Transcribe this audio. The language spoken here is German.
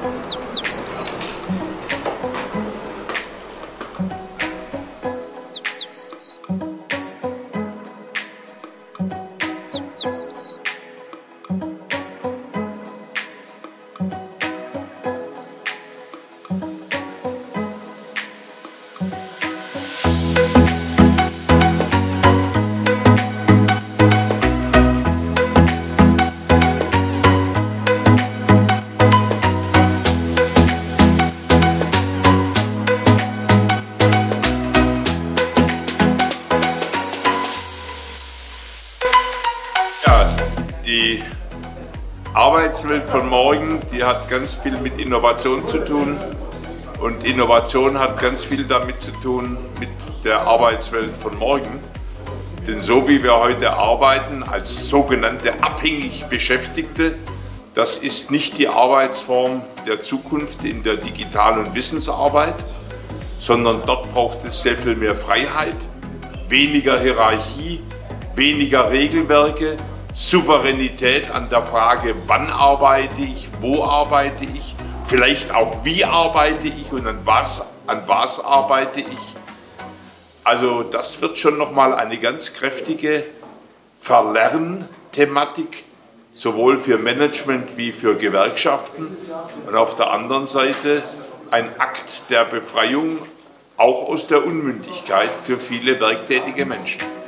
Die Arbeitswelt von morgen, die hat ganz viel mit Innovation zu tun und Innovation hat ganz viel damit zu tun mit der Arbeitswelt von morgen. Denn so wie wir heute arbeiten als sogenannte abhängig Beschäftigte, das ist nicht die Arbeitsform der Zukunft in der Digital- und Wissensarbeit, sondern dort braucht es sehr viel mehr Freiheit, weniger Hierarchie, weniger Regelwerke, Souveränität an der Frage, wann arbeite ich, wo arbeite ich, vielleicht auch wie arbeite ich und an was arbeite ich. Also das wird schon nochmal eine ganz kräftige Verlernthematik, sowohl für Management wie für Gewerkschaften und auf der anderen Seite ein Akt der Befreiung, auch aus der Unmündigkeit für viele werktätige Menschen.